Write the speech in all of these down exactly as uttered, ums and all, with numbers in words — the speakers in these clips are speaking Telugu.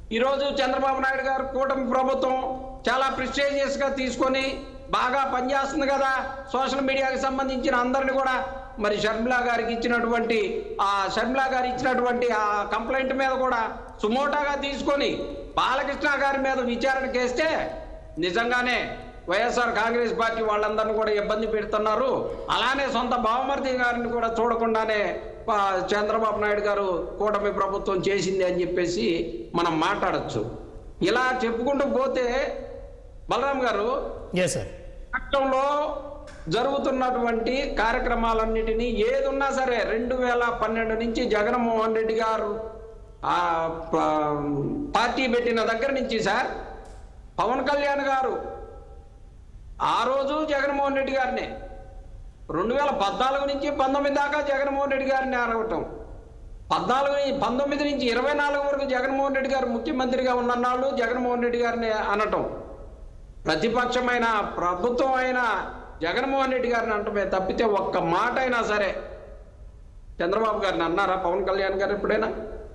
ఈరోజు చంద్రబాబు నాయుడు గారు కూటమి ప్రభుత్వం చాలా ప్రెస్టీజియస్గా తీసుకొని బాగా పనిచేస్తుంది కదా, సోషల్ మీడియాకి సంబంధించిన అందరిని కూడా మరి షర్మిలా గారికి ఇచ్చినటువంటి ఆ షర్మిలా గారు ఇచ్చినటువంటి ఆ కంప్లైంట్ మీద కూడా సుమోటాగా తీసుకొని బాలకృష్ణ గారి మీద విచారణ చేస్తే నిజంగానే వైఎస్ఆర్ కాంగ్రెస్ పార్టీ వాళ్ళందరినీ కూడా ఇబ్బంది పెడుతున్నారు. అలానే సొంత బావమర్ది గారిని కూడా చూడకుండానే చంద్రబాబు నాయుడు గారు కూటమి ప్రభుత్వం చేసింది అని చెప్పేసి మనం మాట్లాడచ్చు. ఇలా చెప్పుకుంటూ పోతే బలరాం గారు రాష్ట్రంలో జరుగుతున్నటువంటి కార్యక్రమాలన్నిటినీ ఏదున్నా సరే రెండు వేల పన్నెండు నుంచి జగన్మోహన్ రెడ్డి గారు పార్టీ పెట్టిన దగ్గర నుంచి సార్ పవన్ కళ్యాణ్ గారు ఆ రోజు జగన్మోహన్ రెడ్డి గారిని రెండు వేల పద్నాలుగు నుంచి పంతొమ్మిది దాకా జగన్మోహన్ రెడ్డి గారిని అడగటం, పద్నాలుగు పంతొమ్మిది నుంచి ఇరవై నాలుగు వరకు జగన్మోహన్ రెడ్డి గారు ముఖ్యమంత్రిగా ఉన్నన్నాళ్ళు జగన్మోహన్ రెడ్డి గారిని అనటం, ప్రతిపక్షమైన ప్రభుత్వం అయినా జగన్మోహన్ రెడ్డి గారిని అంటమే తప్పితే ఒక్క మాట అయినా సరే చంద్రబాబు గారిని అన్నారా పవన్ కళ్యాణ్ గారు ఎప్పుడైనా?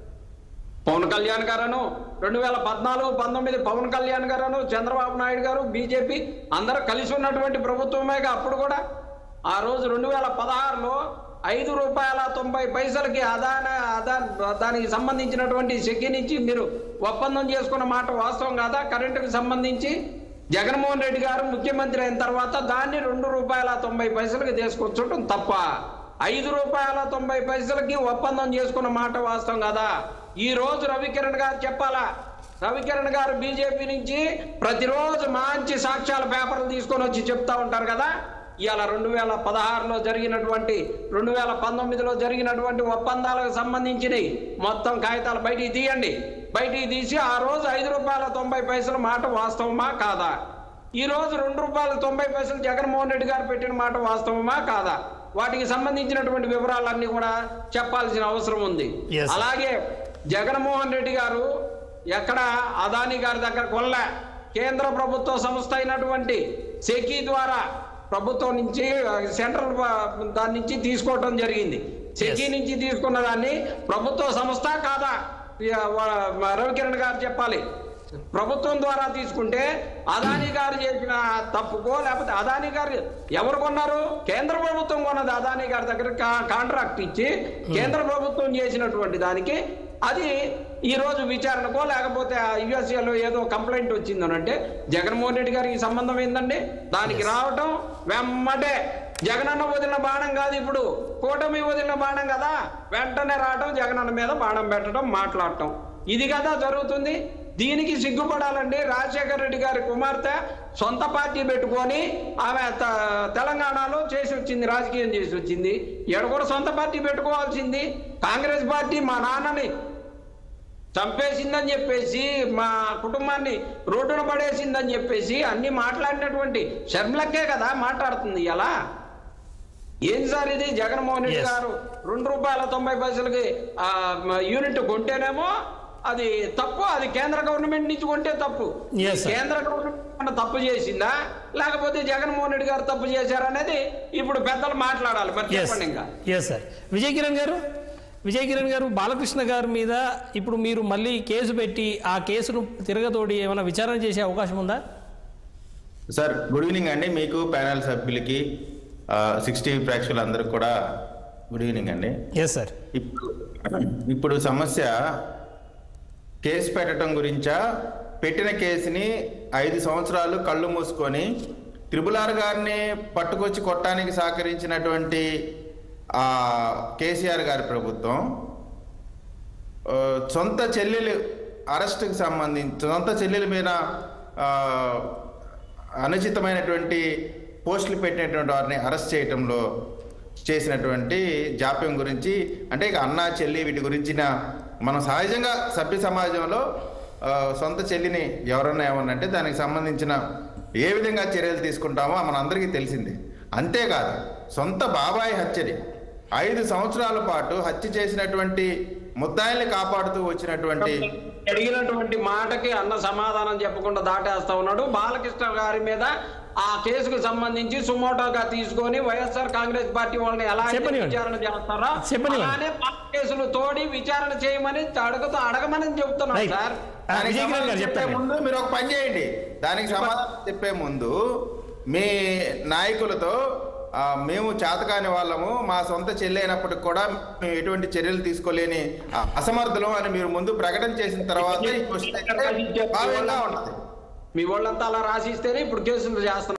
పవన్ కళ్యాణ్ గారను రెండు వేల పద్నాలుగు పంతొమ్మిది పవన్ కళ్యాణ్ గారను చంద్రబాబు నాయుడు గారు బీజేపీ అందరూ కలిసి ఉన్నటువంటి ప్రభుత్వమేగా. అప్పుడు కూడా ఆ రోజు రెండు వేల పదహారులో ఐదు రూపాయల తొంభై పైసలకి అదాన అదా దానికి సంబంధించినటువంటి సెక్కి నుంచి మీరు ఒప్పందం చేసుకున్న మాట వాస్తవం కాదా? కరెంటుకి సంబంధించి జగన్మోహన్ రెడ్డి గారు ముఖ్యమంత్రి అయిన తర్వాత దాన్ని రెండు రూపాయల తొంభై పైసలకి తీసుకొచ్చడం తప్ప ఐదు రూపాయల తొంభై పైసలకి ఒప్పందం చేసుకున్న మాట వాస్తవం కదా? ఈ రోజు రవికిరణ్ గారు చెప్పాలా, రవికిరణ్ గారు బీజేపీ నుంచి ప్రతిరోజు మంచి సాక్ష్యాల పేపర్లు తీసుకొని వచ్చి చెప్తా ఉంటారు కదా. ఇవాళ రెండు వేల పదహారులో జరిగినటువంటి రెండు వేల పంతొమ్మిదిలో జరిగినటువంటి ఒప్పందాలకు సంబంధించినవి మొత్తం కాగితాలు బయటికి తీయండి. బయటికి తీసి ఆ రోజు ఐదు రూపాయల తొంభై పైసల మాట వాస్తవమా కాదా? ఈ రోజు రెండు రూపాయల తొంభై పైసలు జగన్మోహన్ రెడ్డి గారు పెట్టిన మాట వాస్తవమా కాదా? వాటికి సంబంధించినటువంటి వివరాలన్నీ కూడా చెప్పాల్సిన అవసరం ఉంది. అలాగే జగన్మోహన్ రెడ్డి గారు ఎక్కడ అదానీ గారి దగ్గర కొల్ల కేంద్ర ప్రభుత్వ సంస్థ అయినటువంటి సెకీ ద్వారా ప్రభుత్వం నుంచి సెంట్రల్ దాని నుంచి తీసుకోవటం జరిగింది. సెకీ నుంచి తీసుకున్న దాన్ని ప్రభుత్వ సంస్థ కాదా రవికిరణ్ గారు చెప్పాలి. ప్రభుత్వం ద్వారా తీసుకుంటే అదానీ గారు చేసిన తప్పుకో లేకపోతే అదానీ గారు ఎవరు కొన్నారు? కేంద్ర ప్రభుత్వం కొన్నది. అదానీ గారి దగ్గర కాంట్రాక్ట్ ఇచ్చి కేంద్ర ప్రభుత్వం చేసినటువంటి దానికి అది ఈ రోజు విచారణకో లేకపోతే యుఎస్ఏలో ఏదో కంప్లైంట్ వచ్చిందని అంటే జగన్మోహన్ రెడ్డి గారికి సంబంధం ఏందండి? దానికి రావటం వెమ్మటే జగనన్న వదిలిన బాణం కాదు, ఇప్పుడు కూటమి వదిలిన బాణం కదా, వెంటనే రావటం జగనన్న మీద బాణం పెట్టడం మాట్లాడటం ఇది కదా జరుగుతుంది. దీనికి సిగ్గుపడాలండి. రాజశేఖర రెడ్డి గారి కుమార్తె సొంత పార్టీ పెట్టుకొని ఆమె తెలంగాణలో చేసి వచ్చింది, రాజకీయం చేసి వచ్చింది. ఇక్కడ కూడా సొంత పార్టీ పెట్టుకోవాల్సింది. కాంగ్రెస్ పార్టీ మా నాన్నని చంపేసిందని చెప్పేసి మా కుటుంబాన్ని రోడ్డున పడేసిందని చెప్పేసి అన్ని మాట్లాడినటువంటి షర్మిలకే కదా మాట్లాడుతుంది. ఎలా ఏం సార్ ఇది? జగన్మోహన్ రెడ్డి గారు రెండు రూపాయల తొంభై పైసలకి యూనిట్ కొంటేనేమో అది తప్పు, అది కేంద్ర గవర్నమెంట్ నుంచి కొంటే తప్పు. కేంద్ర గవర్నమెంట్ తప్పు చేసిందా లేకపోతే జగన్మోహన్ రెడ్డి గారు తప్పు చేశారనేది ఇప్పుడు పెద్దలు మాట్లాడాలి. మరి చెప్పండి. ఇంకా విజయ్ కిరణ్ గారు విజయ్ కిరణ్ గారు బాలకృష్ణ గారి మీద ఇప్పుడు మీరు మళ్ళీ కేసు పెట్టి ఆ కేసును తిరగతోడి ఏమైనా విచారణ చేసే అవకాశం ఉందా? సార్ గుడ్ ఈవినింగ్ అండి. మీకు ప్యానల్ సభ్యులకి సిక్స్టీ ప్రేక్షకులందరికీ కూడా గుడ్ ఈవినింగ్ అండి. Yes sir. ఇప్పుడు ఇప్పుడు సమస్య కేసు పెట్టడం గురించా, పెట్టిన కేసుని ఐదు సంవత్సరాలు కళ్ళు మూసుకొని త్రిపుల్ ఆర్ గారిని పట్టుకొచ్చి కొట్టడానికి సహకరించినటువంటి కేసీఆర్ గారి ప్రభుత్వం సొంత చెల్లెలు అరెస్టుకు సంబంధించి సొంత చెల్లెల మీద అనుచితమైనటువంటి పోస్టులు పెట్టినటువంటి వారిని అరెస్ట్ చేయడంలో చేసినటువంటి జాప్యం గురించి, అంటే ఇక అన్న చెల్లి వీటి గురించిన మనం సహజంగా సభ్య సమాజంలో సొంత చెల్లిని ఎవరన్నా ఏమన్నంటే దానికి సంబంధించిన ఏ విధంగా చర్యలు తీసుకుంటామో మన అందరికీ తెలిసిందే. అంతేకాదు సొంత బాబాయ్ హత్యని ఐదు సంవత్సరాల పాటు హత్య చేసినటువంటి ముద్దాయిల్ని కాపాడుతూ వచ్చినటువంటి అడిగినటువంటి మాటకి అన్న సమాధానం చెప్పకుండా దాటేస్తా ఉన్నాడు. బాలకృష్ణ గారి మీద ఆ కేసుకు సంబంధించి సుమోటోగా తీసుకొని వైఎస్ఆర్ కాంగ్రెస్ పార్టీ వాళ్ళని ఎలా విచారణ చేస్తారో అలానే పాత కేసులు తోడి విచారణ చేయమని అడుగుతూ అడగమని చెప్తున్నాం సార్. చెప్పే ముందు మీరు ఒక పని చేయండి, దానికి సమాధానం చెప్పే ముందు మీ నాయకులతో మేము చేతకాని వాళ్ళము, మా సొంత చెల్లి అయినప్పటికి కూడా మేము ఎటువంటి చర్యలు తీసుకోలేని అసమర్థులం అని మీరు ముందు ప్రకటన చేసిన తర్వాత మీ వాళ్ళంతా అలా రాసిస్తేనే ఇప్పుడు కేసులు చేస్తున్నారు.